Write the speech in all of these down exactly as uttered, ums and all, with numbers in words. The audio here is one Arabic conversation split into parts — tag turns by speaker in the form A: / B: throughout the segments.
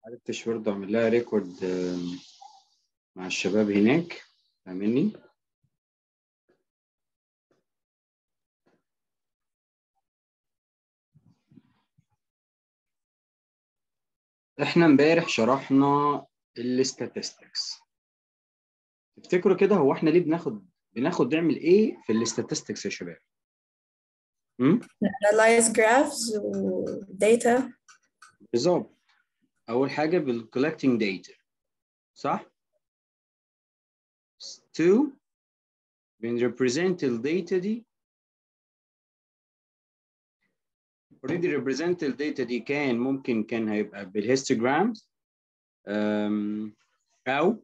A: معرفتش برضه اعمل لها ريكورد مع الشباب هناك، فاهمني؟ احنا امبارح شرحنا الاستاتستكس. تفتكروا كده هو احنا ليه بناخد بناخد نعمل ايه في الاستاتستكس يا شباب؟ امم
B: analyze graphs و data.
A: بالظبط. اول حاجه بالcollecting data، صح؟ two بنريبريزنت الداتا دي. اوريدي ريبريزنت الداتا دي كان ممكن كان هيبقى بالهيستوجرامز او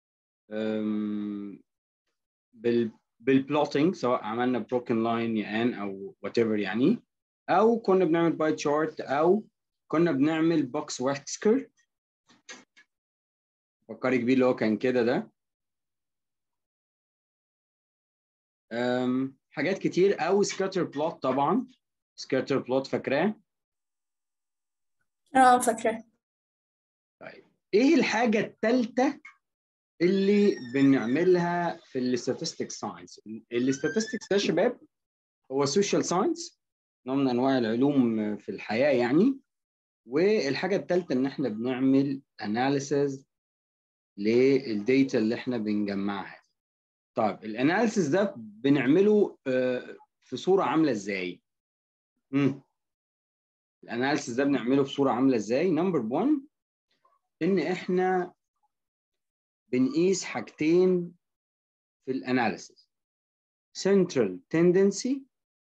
A: بال بالبلوتنج، سواء عملنا بروكن لاين يا ان او وات ايفر يعني، او كنا بنعمل باي تشارت، او كنا بنعمل بوكس واكسكر. فكري بيه اللي هو كان كده ده. أم، حاجات كتير، او سكاتر بلوت. طبعا سكاتر بلوت فاكراه؟
B: اه فاكرة.
A: طيب ايه الحاجه الثالثه اللي بنعملها في الاستاتستيك ساينس؟ الاستاتستكس ده يا شباب هو سوشيال ساينس، نوع من انواع العلوم في الحياه يعني. والحاجه الثالثه ان احنا بنعمل اناليسز للديتا اللي احنا بنجمعها. طيب الاناليسز ده بنعمله في صوره عامله ازاي؟ امم الاناليسز ده بنعمله في صوره عامله ازاي؟ نمبر واحد ان احنا بنقيس حاجتين في الاناليسز: central tendency،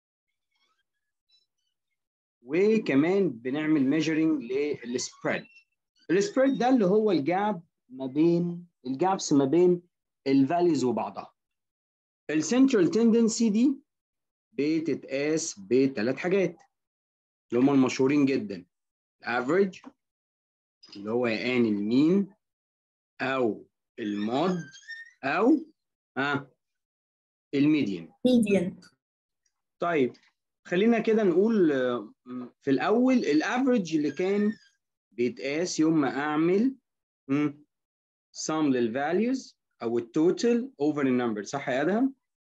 A: وكمان بنعمل measuring للسبريد. السبريد ده اللي هو الجاب ما بين الجابس ما بين الفاليوز وبعضها. السنترال تندنسي دي بتتقاس بثلاث حاجات اللي هم المشهورين جدا: الافريج اللي هو يعاني المين او المود او ها الميديان.
B: median.
A: طيب خلينا كده نقول في الاول الافريج اللي كان بيتقاس يوم ما اعمل sum للفاليوز او التوتال اوفر النمبر، صح يا ادهم؟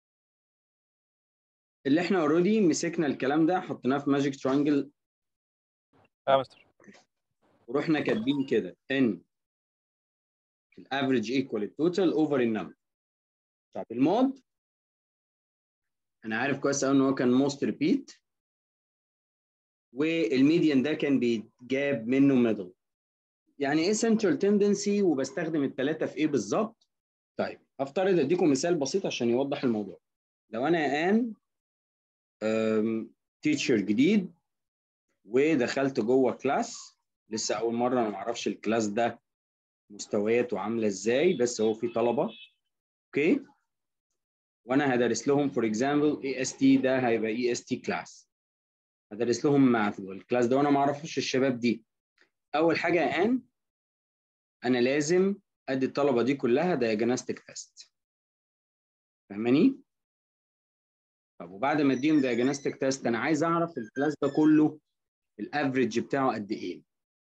A: اللي احنا اوريدي مسكنا الكلام ده حطيناه في ماجيك ترانجل.
C: اه مستر.
A: ورحنا كاتبين كده ان الافريج ايكوال التوتال اوفر النمبر. طب المود انا عارف كويس قوي ان هو كان موست ريبيت، والميديان ده كان بيتجاب منه ميدل. يعني ايه سنترال تندنسي وبستخدم الثلاثه في ايه بالظبط؟ طيب هفترض اديكم مثال بسيط عشان يوضح الموضوع. لو انا ان تيتشر جديد ودخلت جوه كلاس، لسه اول مره، انا ما اعرفش الكلاس ده مستوياته عامله ازاي، بس هو في طلبه اوكي، وانا هدرس لهم فور اكزامبل اي اس تي، ده هيبقى اي اس تي كلاس. هدرس لهم ماث الكلاس ده وانا ما اعرفش الشباب دي. اول حاجه يا ان انا لازم ادي الطلبه دي كلها دايجنوستيك تيست، فاهماني؟ طب وبعد ما اديهم دايجنوستيك تيست انا عايز اعرف الكلاس ده كله الافريج بتاعه قد ايه.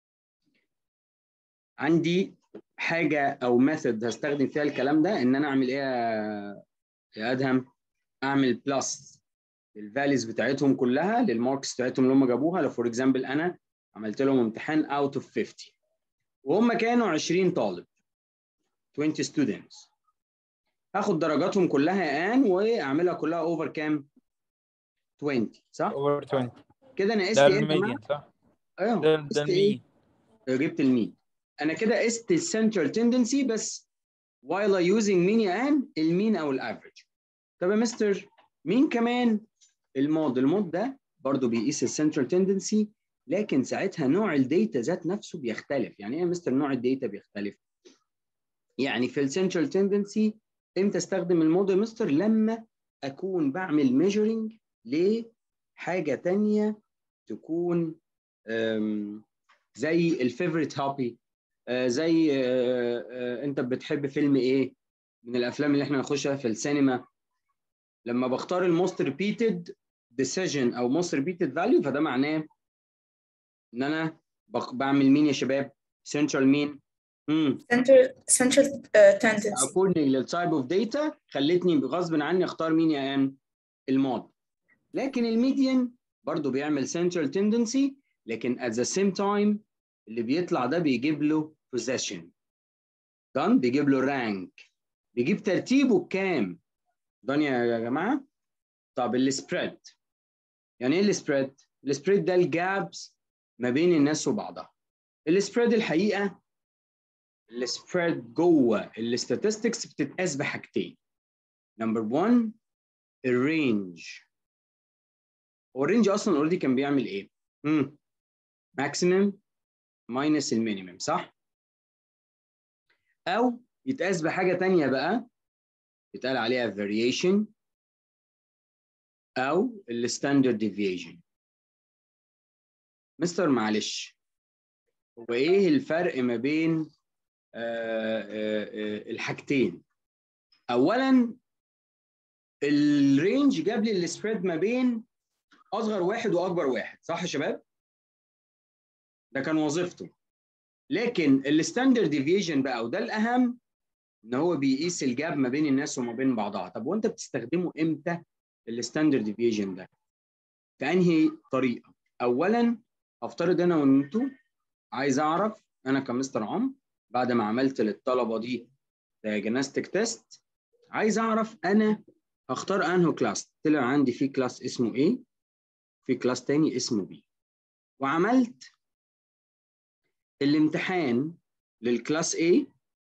A: عندي حاجه او ميثود هستخدم فيها الكلام ده، ان انا اعمل ايه يا ادهم؟ اعمل بلس الفاليز بتاعتهم كلها للماركس بتاعتهم اللي هم جابوها. لو فور اكزامبل انا عملت لهم امتحان اوت اوف خمسين وهم كانوا عشرين طالب، عشرين ستودنتس، هاخد درجاتهم كلها يا ان واعملها كلها اوفر كام؟ عشرين، صح؟
C: اوفر عشرين.
A: كده انا قست
C: ده
A: ايه يا جماعه؟
C: الميديان صح؟
A: ايوه
C: ده ده
A: قست ايه؟
C: المين.
A: جبت المين. انا كده قست السنترال تندنسي بس while using مين يا ان؟ المين او الافريج. طب يا مستر مين كمان؟ المود. المود ده برضو بيقيس السنترال تندنسي، لكن ساعتها نوع الداتا ذات نفسه بيختلف. يعني ايه يا مستر نوع الداتا بيختلف؟ يعني في السنترال تندنسي امتى استخدم المود يا مستر؟ لما اكون بعمل ميجرنج لحاجه ثانيه تكون زي الفيفوريت هوبي، زي انت بتحب فيلم ايه من الافلام اللي احنا نخشها في السينما. لما بختار الموست ريبيتد ديسيجن او most repeated value، فده معناه ان انا بعمل مين يا شباب؟ سنترال مين؟ امم
B: central central uh, tendency.
A: according للتايب اوف داتا خلتني غصب عني اختار مين يا ان؟ المود. لكن الميديان برضو بيعمل central tendency، لكن at the same time اللي بيطلع ده بيجيب له possession done، بيجيب له rank، بيجيب ترتيبه بكام؟ done يا جماعه. طب السبريد يعني ايه السبريد؟ السبريد ده الجابس ما بين الناس وبعضها. السبريد الحقيقه السبريد جوه الاستاتستكس بتتقاس بحاجتين. نمبر واحد الرينج. هو الرينج اصلا اوريدي كان بيعمل ايه؟ امم ماكسيمم ماينس المينيمم، صح؟ او يتقاس بحاجه ثانيه بقى يتقال عليها variation او الستاندرد ديفيشن. مستر معلش، هو ايه الفرق ما بين آآ آآ الحاجتين؟ اولا الرينج جاب لي السبريد ما بين اصغر واحد واكبر واحد، صح يا شباب؟ ده كان وظيفته. لكن الستاندرد ديفيشن بقى وده الاهم ان هو بيقيس الجاب ما بين الناس وما بين بعضها. طب وانت بتستخدمه امتى الستاندرد ديفيشن ده؟ في انهي طريقه؟ اولا افترض انا وانتوا عايز اعرف انا كمستر عمرو بعد ما عملت للطلبه دي diagnostic تيست، عايز اعرف انا هختار انه كلاس. طلع عندي في كلاس اسمه A، في كلاس تاني اسمه B، وعملت الامتحان للكلاس A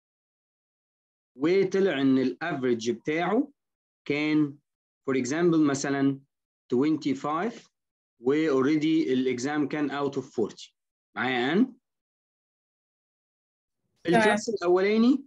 A: وطلع ان الافريج بتاعه كان فور اكزامبل مثلا خمسة وعشرين واوريدي الاكزام كان اوت اوف أربعين. معايا ان الكلاس الاولاني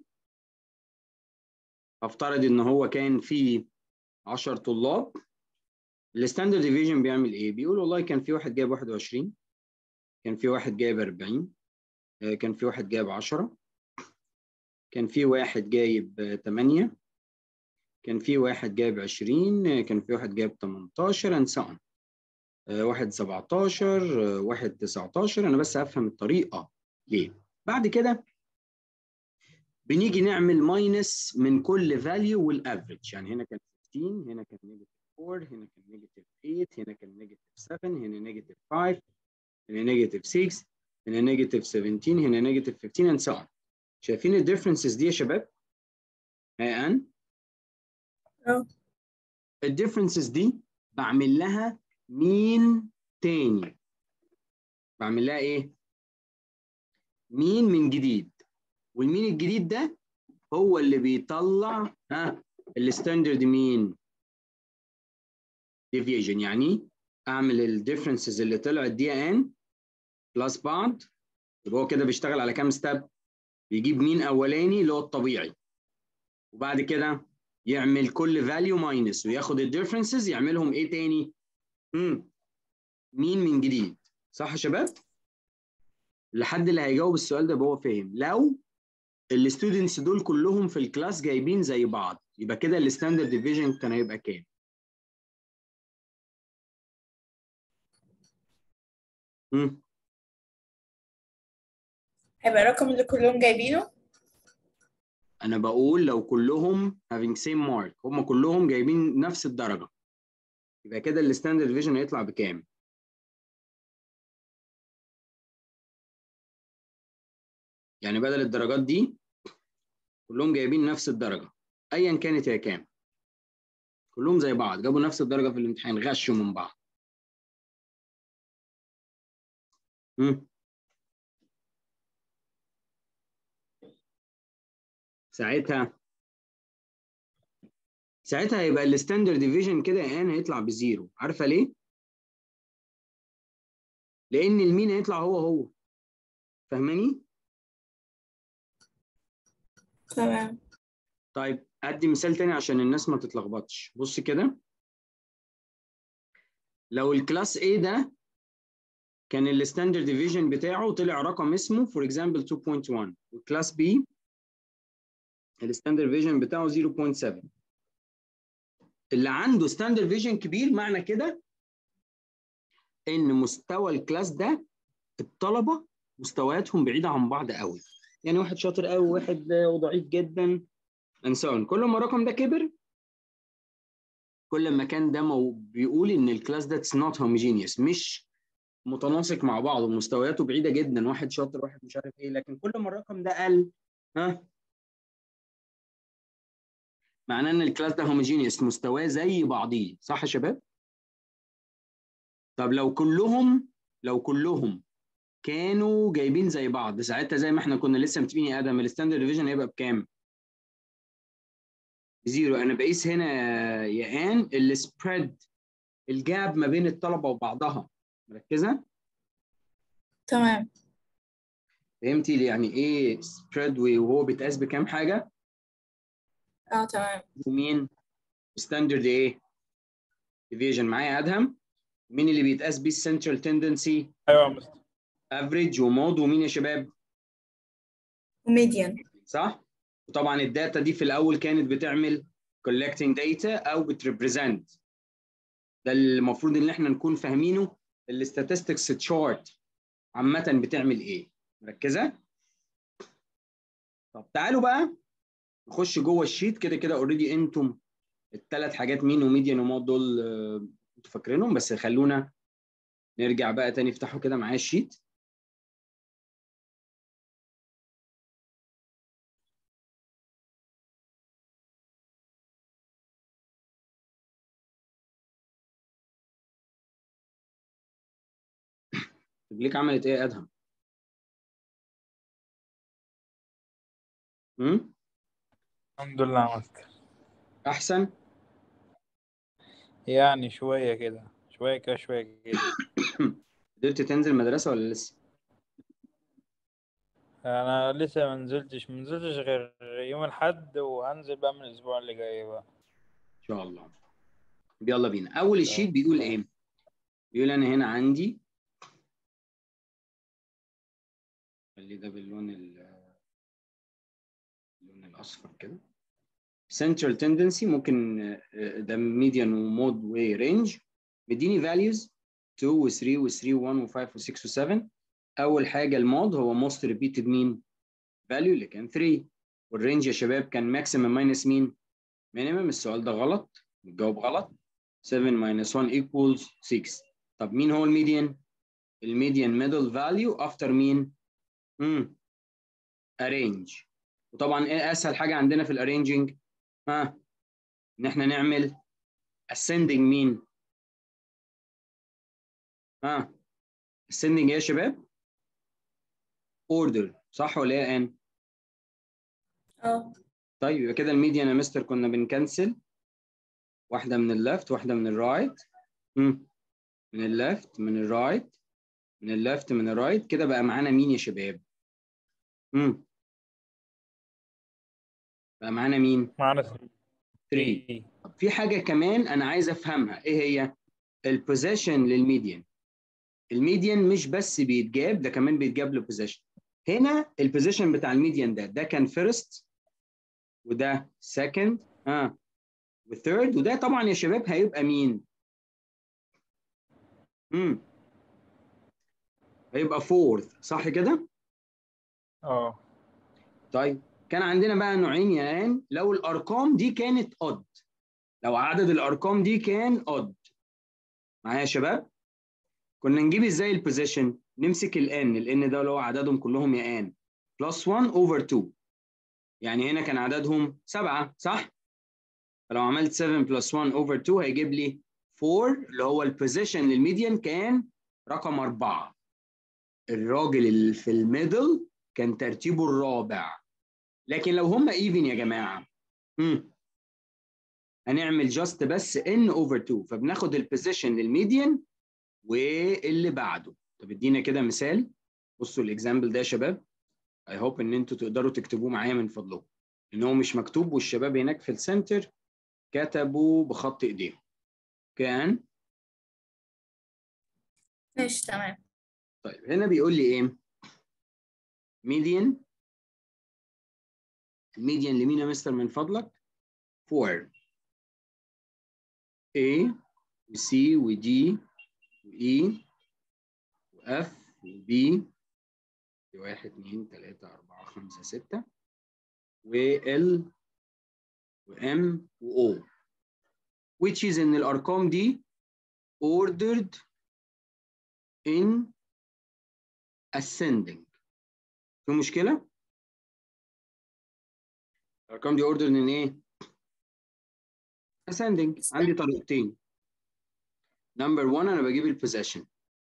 A: افترض ان هو كان فيه عشرة طلاب. الستاندرد ديفيجن بيعمل ايه؟ بيقول والله كان في واحد جايب واحد وعشرين، كان في واحد جايب أربعين، كان في واحد جايب عشرة، كان في واحد جايب ثمانية، كان في واحد جايب عشرين، كان في واحد جايب تمنتاشر and so on. واحد سبعتاشر، واحد تسعتاشر. انا بس افهم الطريقه ليه. بعد كده بنيجي نعمل ماينس من كل فاليو والافريج. يعني هنا كان خمستاشر، هنا كان نيجاتيف أربعة، هنا كان نيجاتيف ثمانية، هنا كان نيجاتيف سبعة، هنا نيجاتيف خمسة، هنا نيجاتيف ستة، هنا نيجاتيف سبعتاشر، هنا نيجاتيف خمستاشر and so on. شايفين الديفرنسز دي يا شباب؟ ها ان؟
B: اه.
A: الديفرنسز دي بعمل لها مين تاني؟ بعمل لها ايه؟ مين من جديد. والمين الجديد ده هو اللي بيطلع ها الستاندرد مين ديفيجن. يعني اعمل الديفرنسز اللي طلعت دي ان بلس بعض، يبقى هو كده بيشتغل على كام ستيب؟ بيجيب مين اولاني اللي هو الطبيعي، وبعد كده يعمل كل فاليو ماينس وياخد الديفرنسز يعملهم ايه تاني؟ امم مين من جديد. صح يا شباب؟ لحد اللي هيجاوب السؤال ده يبقى هو فاهم. لو الستودنتس دول كلهم في الكلاس جايبين زي بعض يبقى كده الستاندرد ديفيجن كان هيبقى كام؟ امم
B: هيبقى الرقم اللي كلهم جايبينه.
A: انا بقول لو كلهم having same mark، هم كلهم جايبين نفس الدرجه، يبقى كده الستاندرد ديفيجن هيطلع بكام؟ يعني بدل الدرجات دي كلهم جايبين نفس الدرجه ايا كانت هي كام، كلهم زي بعض جابوا نفس الدرجه في الامتحان، غشوا من بعض. امم ساعتها ساعتها يبقى الستاندرد ديفيجن كده الان هيطلع بزيرو. عارفه ليه؟ لان المين هيطلع هو هو. فاهماني؟
B: تمام.
A: طيب ادي مثال تاني عشان الناس ما تتلخبطش. بص كده، لو الكلاس A ده كان الستاندرد ديفيجن بتاعه طلع رقم اسمه فور اكزامبل اتنين فاصلة واحد، والكلاس B الستاندرد ديفيجن بتاعه صفر فاصلة سبعة، اللي عنده ستاندرد ديفيجن كبير معنى كده ان مستوى الكلاس ده الطلبه مستوياتهم بعيده عن بعض قوي، يعني واحد شاطر قوي وواحد ضعيف جدا and so on. كل ما الرقم ده كبر كل ما كان ده مو بيقول ان الكلاس ده it's not homogeneous، مش متناسق مع بعض ومستوياته بعيده جدا، واحد شاطر واحد مش عارف ايه. لكن كل ما الرقم ده قل ها معناه ان الكلاس ده homogeneous، مستواه زي بعضيه. صح يا شباب؟ طب لو كلهم لو كلهم كانوا جايبين زي بعض، ساعتها زي ما احنا كنا لسه متفقين يا ادم، الستاندرد ديفيجن هيبقى بكام؟ زيرو. انا بقيس هنا يا ان السبريد، الجاب ما بين الطلبه وبعضها. مركزه؟
B: تمام.
A: فهمتي يعني ايه سبريد وهو بيتقاس بكام حاجه؟
B: اه تمام.
A: ومين؟ ستاندرد ايه؟ ديفيجن. معايا يا ادهم؟ مين اللي بيتقاس بيه السنترال تندنسي؟
C: ايوه يا مستر.
A: افريج ومود ومين يا شباب؟
B: وميديان.
A: صح؟ وطبعا الداتا دي في الاول كانت بتعمل collecting data او بتريبريزنت. ده المفروض ان احنا نكون فاهمينه. الستاتستكس تشارت عامه بتعمل ايه؟ مركزه؟ طب تعالوا بقى نخش جوه الشيت. كده كده اوريدي انتم الثلاث حاجات مين وميديان ومود دول آه، انتوا فاكرينهم، بس خلونا نرجع بقى تاني. افتحوا كده معايا الشيت. رجليك عملت ايه يا ادهم؟ امم
C: الحمد لله يا مستر.
A: احسن؟
C: يعني شوية كده شوية كده شوية كده.
A: قدرت تنزل المدرسه ولا لسه؟
C: أنا لسه ما نزلتش ما نزلتش غير يوم الأحد، وهنزل بقى من الأسبوع اللي جاي بقى.
A: ان شاء الله. يلا بينا. اول
C: إن
A: الشيت
C: شاء
A: بيقول
C: الله.
A: ايه؟ بيقول انا هنا عندي، خلي ده باللون ال- اللون الاصفر كده. central tendency ممكن آه، ده median ومود ورينج. مديني values two و three و three و one و five و six و seven. اول حاجه المود هو most repeated مين value اللي كان three، والرينج يا شباب كان maximum minus مين minimum. السؤال ده غلط، الجواب غلط. seven minus one equals six. طب مين هو الميديان؟ الميديان middle value after مين؟ امم arrange. وطبعا ايه اسهل حاجه عندنا في الارينجنج؟ ها ان احنا نعمل ascending مين؟ ها ascending ايه يا شباب؟ order. صح ولا ايه يا ان؟
B: اه
A: طيب يبقى كده الميديان يا مستر كنا بنكنسل واحده من الليفت واحده من الرايت. امم من الليفت من الرايت من الليفت من الرايت. كده بقى معانا مين يا شباب؟ امم بقى معانا مين؟
C: معانا
A: three.
C: ثلاثة.
A: طب في حاجه كمان انا عايز افهمها، ايه هي؟ البوزيشن للميديان. الميديان مش بس بيتجاب، ده كمان بيتجاب له بوزيشن. هنا البوزيشن بتاع الميديان ده ده كان فيرست وده سكند ها وثيرد، وده طبعا يا شباب هيبقى مين؟ امم هيبقى فورث. صح كده؟
C: اه
A: طيب كان عندنا بقى نوعين يا ان لو الارقام دي كانت اود، لو عدد الارقام دي كان اود. معايا يا شباب؟ كنا نجيب ازاي البوزيشن؟ نمسك الان، الان ده اللي هو عددهم كلهم يا ان بلس one over two. يعني هنا كان عددهم سبعة صح؟ فلو عملت seven plus one over two هيجيب لي four، اللي هو البوزيشن للميديان كان رقم أربعة. الراجل اللي في الميدل كان ترتيبه الرابع. لكن لو هم ايفن يا جماعه هم. هنعمل جاست بس n over two، فبناخد البوزيشن للميديان واللي بعده. طب ادينا كده مثال. بصوا الاكزامبل ده يا شباب، اي هوب ان انتوا تقدروا تكتبوه معايا من فضلكم، ان هو مش مكتوب والشباب هناك في السنتر كتبوا بخط ايديهم. كان
B: ماشي تمام.
A: طيب هنا بيقول لي ايه؟ ميديان. الميديان لمين يا مستر من فضلك؟ four. A و C و D و E و F و B واحد اتنين تلاتة أربعة خمسة ستة و L و M و O which is إن الأرقام دي ordered in ascending. في مشكلة؟ الأرقام دي ordered in إيه؟ ascending. عندي طريقتين. نمبر واحد أنا بجيب البوزيشن.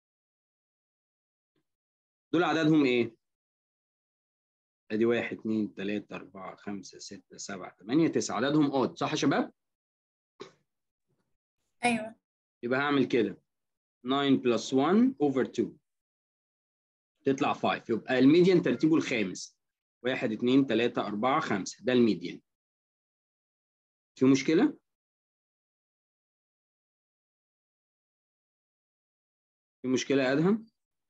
A: دول عددهم إيه؟ أدي واحد اتنين تلاتة أربعة خمسة ستة سبعة تمانية تسعة، عددهم odd صح يا شباب؟
B: أيوة.
A: يبقى هعمل كده تسعة plus واحد over اتنين تطلع خمسة، يبقى الميديان ترتيبه الخامس. واحد اتنين تلاتة أربعة خمسة ده الميديان. في مشكلة؟ في مشكلة يا أدهم؟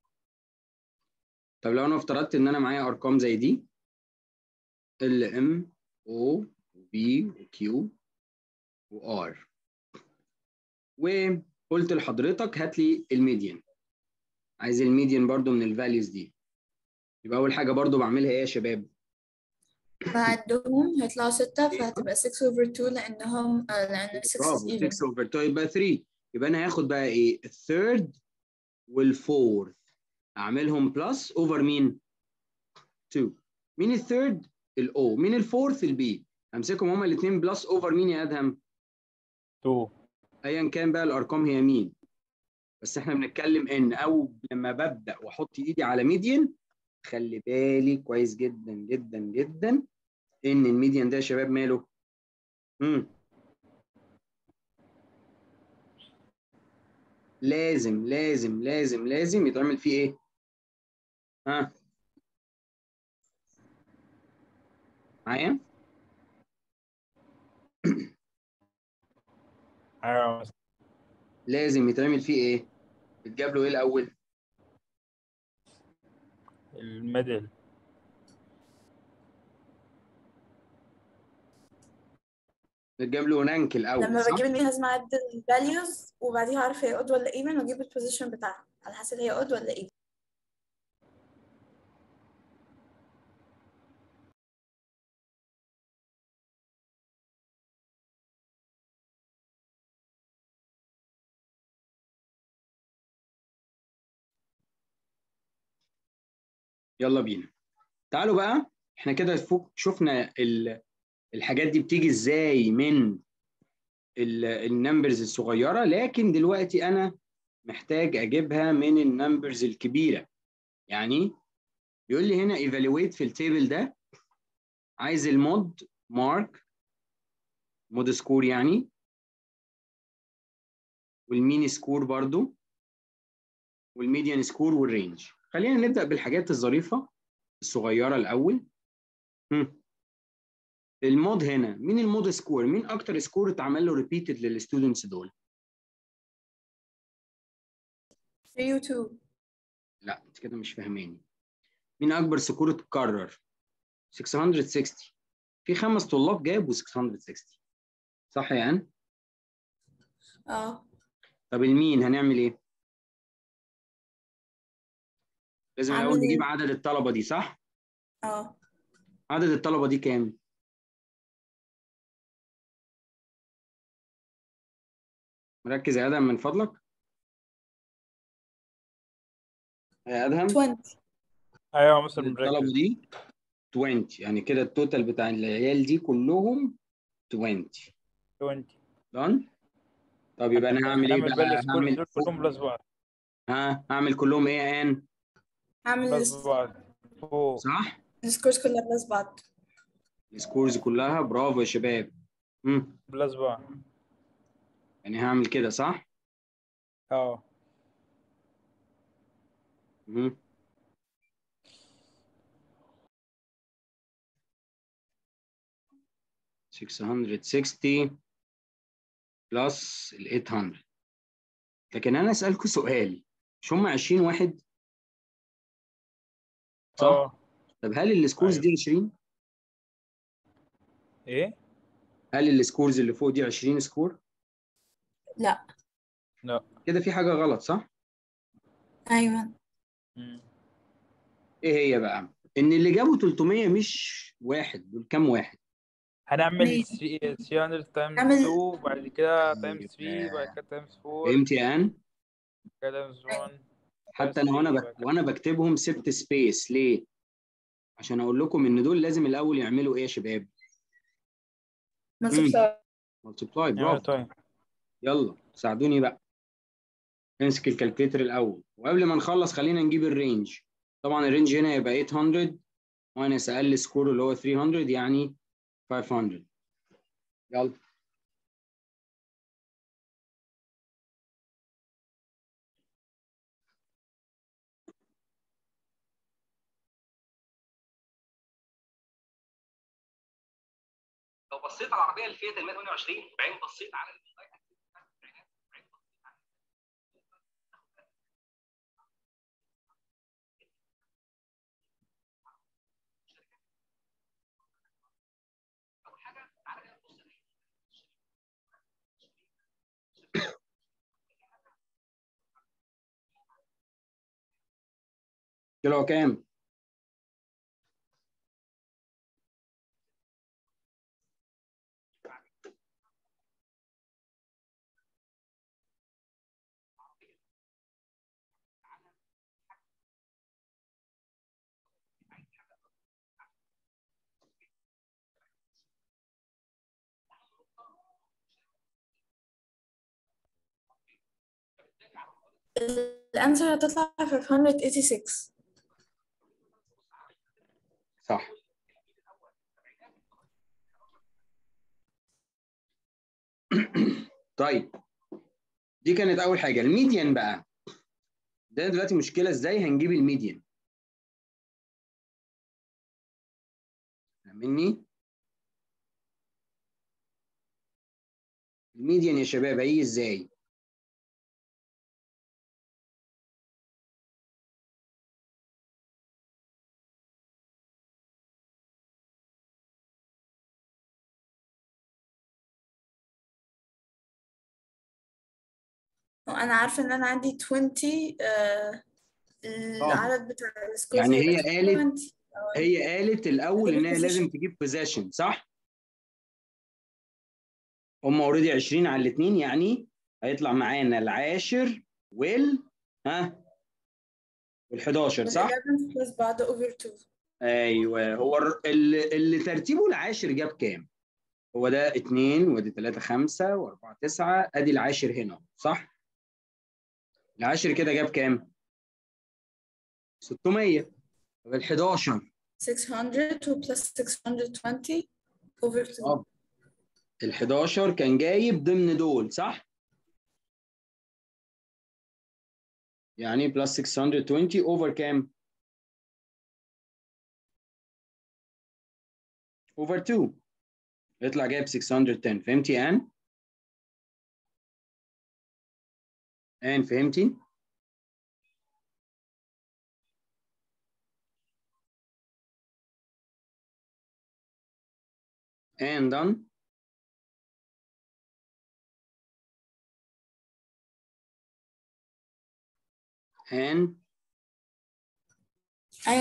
A: طب لو أنا افترضت إن أنا معايا أرقام زي دي ال M O B و Q و R وقلت لحضرتك هات لي الميديان، عايز الميديان برضو من الفاليوز دي، يبقى أول حاجة برضو بعملها إيه يا شباب؟
B: بعدهم هيطلعوا ستة فهتبقى ستة over اتنين لأنهم آه، لأن ستة
A: برافو
B: is even.
A: ستة over اتنين يبقى تلاتة، يبقى أنا هاخد بقى إيه؟ الثيرد والفورث أعملهم بلس أوفر مين؟ اتنين. مين الثيرد؟ الأو. مين الفورث؟ البي. أمسكهم هما الاثنين بلس أوفر مين يا أدهم؟
C: اتنين.
A: أيا كان بقى الأرقام هي مين. بس إحنا بنتكلم إن أو لما ببدأ وأحط إيدي على ميديان خلي بالي كويس جدا جدا جدا إن الميديان ده يا شباب ماله؟ امم لازم لازم لازم لازم يتعمل فيه إيه؟ ها؟ معايا؟
C: ايوه
A: لازم يتعمل فيه إيه؟ يتجاب له إيه الأول؟
C: الميدل.
A: يتجاب له رانك الأول
B: لما
A: صح؟
B: بجيب إن لازم أعدل الفاليوز وبعديها أعرف هي odd ولا even وأجيب البوزيشن بتاعها على حسب هي odd ولا even.
A: يلا بينا. تعالوا بقى احنا كده فوق شفنا الحاجات دي بتيجي ازاي من النمبرز الصغيره، لكن دلوقتي انا محتاج اجيبها من النمبرز الكبيره. يعني يقول لي هنا ايفالويت في التيبل ده، عايز المود مارك مود سكور يعني، والمين سكور برضو، والميديان سكور والرينج. خلينا نبدا بالحاجات الظريفه الصغيره الاول. هم. المود هنا مين المود سكور؟ مين اكتر سكور اتعمل له ريبيتد للستودنتس دول؟
B: three و two.
A: لا انت كده مش فاهماني. مين اكبر سكور اتكرر؟ ستمية وستين. في خمس طلاب جابوا ستمية وستين صح يا ان؟
B: اه.
A: طب المين هنعمل ايه؟ لازم الاول نجيب
B: عامل
A: عدد الطلبه دي صح؟
B: اه
A: عدد الطلبه دي كام؟ مركز يا ادهم من فضلك. يا ادهم
B: عشرين.
C: ايوه مثلا
A: الطلبه
C: مركز.
A: دي عشرين، يعني كده التوتال بتاع العيال دي كلهم عشرين.
C: عشرين.
A: دون. طب يبقى انا هعمل ايه
C: هنعمل بقى
A: بقى؟
C: السكورز
A: هعمل
C: دول
A: فوق.
C: كلهم بلس بعض.
A: ها هعمل كلهم ايه يا ان؟
B: عامل
C: بلس بعض فوق.
A: صح؟
B: السكورز كلها بلس بعض.
A: السكورز كلها برافو يا شباب. امم
C: بلس بعض.
A: يعني هعمل كده صح؟
C: اه.
A: امم ستمية وستين بلس ال تمنمية. لكن انا اسالكم سؤال، مش هم عشرين واحد صح؟
C: اه.
A: طب هل السكورز
C: ايوه.
A: دي عشرين؟
C: ايه؟
A: هل السكورز اللي فوق دي عشرين سكور؟
B: لا.
C: لا.
A: كده في حاجه غلط صح؟
B: ايوه.
C: مم.
A: ايه هي بقى؟ ان اللي جابوا تلتمية مش واحد، دول كام واحد؟
C: هنعمل ثلاثمية تايمز
B: نعمل
C: اتنين وبعد كده تايمز تلاتة
A: أيوة.
C: بعد كده تايمز اربعة
A: فهمت يا ان؟
C: بعد كده تايمز واحد تايمز
A: حتى انا وانا
C: تلاتة
A: بك...
C: بعد كده.
A: وانا بكتبهم سبت سبيس ليه؟ عشان اقول لكم ان دول لازم الاول يعملوا ايه يا شباب؟
B: multiply.
A: ملتبلاي.
C: نعمله
A: برافو.
C: تايم.
A: يلا ساعدوني بقى. امسك الكالكليتر الاول، وقبل ما نخلص خلينا نجيب الرينج. طبعا الرينج هنا يبقى تمنمية ماينس اقل سكور اللي هو تلتمية، يعني خمسمية. يلا.
D: لو بصيت على العربيه الفيات ال مية وتمنية وعشرين بعدين بصيت على اول حاجه تعالى نبص
A: كيلو كام؟
B: الانسر هتطلع خمسمية وستة وثمانين.
A: صح. طيب دي كانت اول حاجه. الميديان بقى، ده دلوقتي مشكله ازاي هنجيب الميديان؟ فاهمني؟ الميديان يا شباب هيجي ازاي؟
B: وانا عارفه ان انا عندي عشرين، آه
A: برافو.
B: العدد بتاع السكورز
A: يعني
B: هيبقى
A: هي قالت
B: عشرين.
A: هي قالت الاول
B: هجيب
A: ان هي لازم
B: البوزيشن.
A: تجيب بوزيشن، صح؟ هم اوريدي عشرين على الاثنين، يعني هيطلع معانا العاشر وال ها وال11، صح؟
B: وال11 بلس بعض اوفر اتنين.
A: ايوه. هو الر- اللي, اللي ترتيبه العاشر جاب كام؟ هو ده اتنين وادي تلاتة خمسة واربعة تسعة، ادي العاشر هنا، صح؟ العاشر كده جاب كام؟ ستمية. طب ال11؟
B: ستمية وبلس ستمية وعشرين اوفر اتنين.
A: اه ال11 كان جايب ضمن دول، صح؟ يعني بلس ستمية وعشرين اوفر كام؟ اوفر اتنين، يطلع جايب ستمية وعشرة. فهمتي يا ان؟ ان فهمتي؟ and done. and